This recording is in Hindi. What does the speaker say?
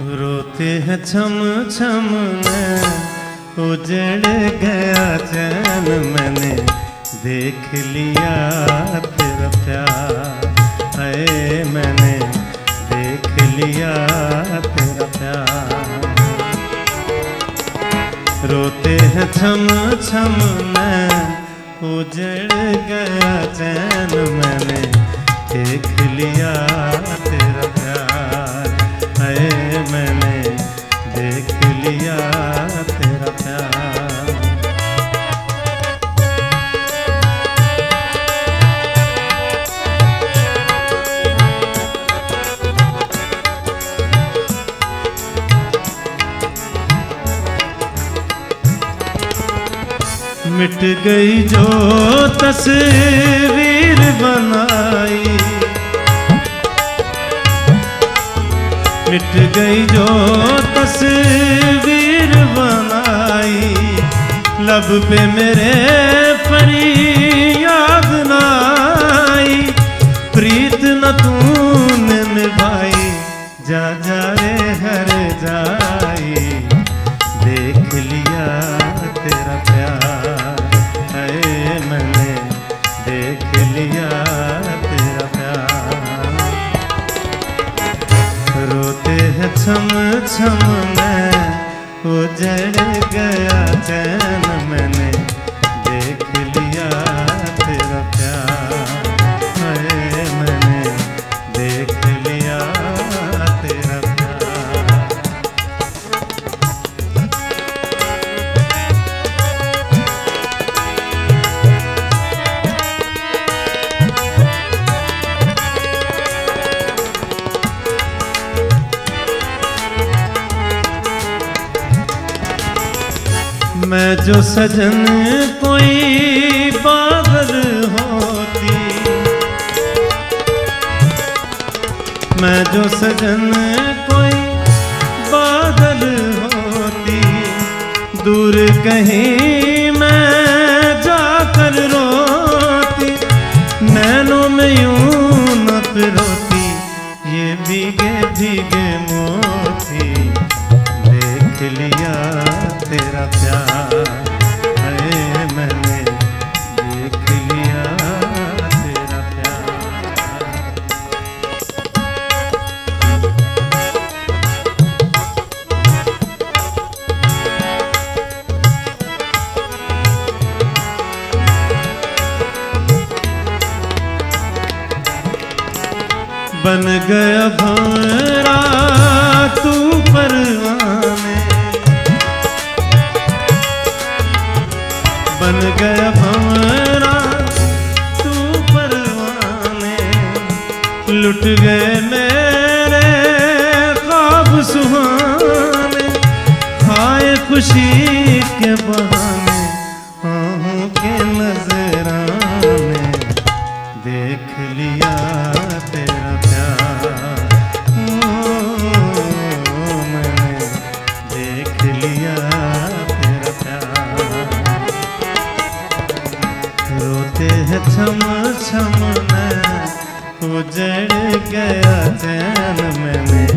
रोते हैं छम छम में उजड़ गया चैन, मैंने देख लिया तेरा प्यार, है मैंने देख लिया तेरा प्यार। रोते हैं छम छम में उजड़ गया चैन, मैंने देख लिया तेरा प्यार, है मैंने देख लिया तेरा प्यार। मिट गई जो तस्वीर बनाई, मिट गई जो तस्वीर बनाई, लब पे मेरे फरियाद न आई, प्रीत न तूने निभाई, जा जा रे हर जाई, देख लिया तेरा प्यार, है मैंने देख लिया तेरा प्यार। रोते हैं छम छम में उजड़ गया चैन, मैंने देख लिया तेरा प्यार, है मैंने देख लिया तेरा प्यार। मैं जो सजन कोई पागल होती, मैं जो सजन कोई बादल होती, दूर कहीं मैं जाकर रोती, नैनों में यूं न पिरोती, ये भीगे भीगे मोती, देख लिया तेरा प्यार, है मैंने देख लिया तेरा प्यार। बन गया भंवरा तू परवाने, बन गया भंवरा तू परवाने, लुट गए मेरे ख्वाब सुहाने, खाए खुशी के बहाने, आहों के नजराने, देख लिया तेरा प्यार, मैंने देख लिया तेरा प्यार। रोते हैं छम छम में उजड़ गया चैन, मैंने